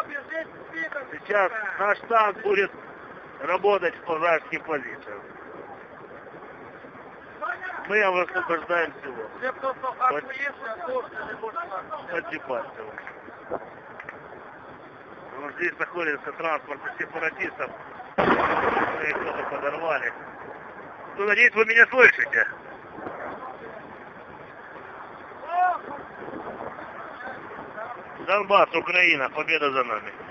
Сейчас наш танк будет работать по вражеским позициям. Мы освобождаем село. Под Дебальцево. Вот здесь находится транспорт сепаратистов. Их кто-то подорвали. Ну, надеюсь, вы меня слышите. Донбасс, Украина, победа за нами.